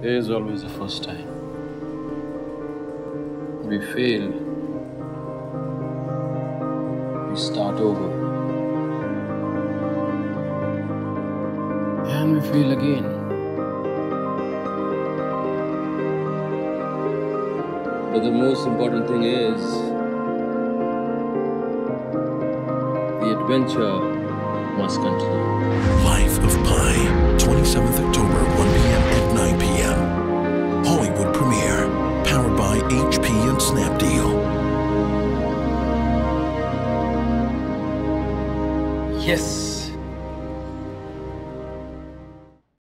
There is always a first time. We fail, we start over, and we fail again. But the most important thing is the adventure must continue. Life of Pi, 27th October, 1 p.m. and 9 p.m. Hollywood premiere, powered by HP and Snapdeal. Yes!